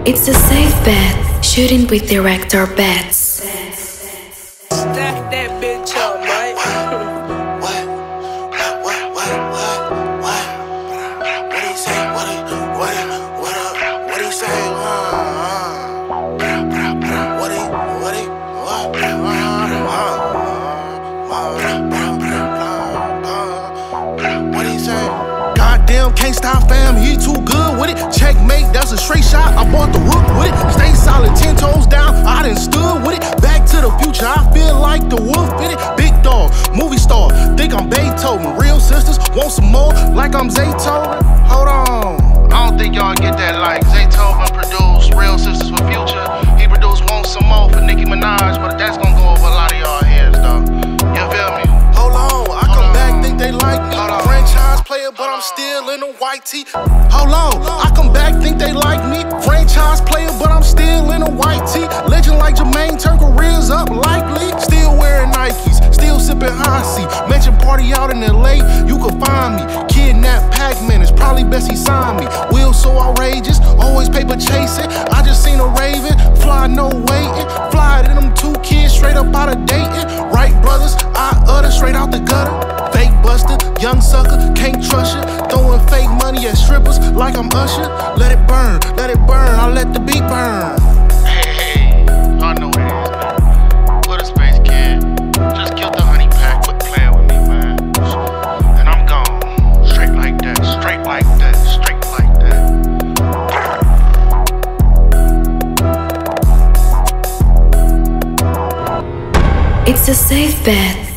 It's a safe bet, shooting with director bets. Stack that bitch up, mate. What he say? What he say? What he say? Goddamn, can't stop fam, he too good with it. Checkmate, that's a straight shot, I bought the rook with it. Stay solid, 10 toes down, I done stood with it. Back to the future, I feel like the wolf in it. Big dog, movie star, think I'm Beethoven. Real sisters, want some more, like I'm Zaytoven. Hold on, I don't think y'all get that like Zaytoven produced Real Sisters for Future. He produced Want Some More for Nicki Minaj, but that's gonna go over a lot of y'all heads though. You feel me? Hold on, I come back, think they like me. Franchise player, but I'm still in a white tee. Hold on, I come back, think they like me. Franchise player, but I'm still in a white tee. Legend like Jermaine, turn careers up likely. Still wearing Nikes, still sipping Hennessy. Mention party out in LA, you can find me. Kidnap Pac-Man, it's probably best he signed me. Wheels so outrageous, always paper chasing. I just seen a raven, fly no waiting. Fly to them 2 kids straight up out of dating. Wright brothers, I utter straight out the gutter. Fake buster, young sucker, can't trust you. Throwing fake money at strippers like I'm Usher. Let it burn, I'll let the beat burn. Hey, y'all know what it is, man. Put a space, kid. Just killed the honey pack, quit playing with me, man. And I'm gone. Straight like that, straight like that, straight like that. It's a safe bet,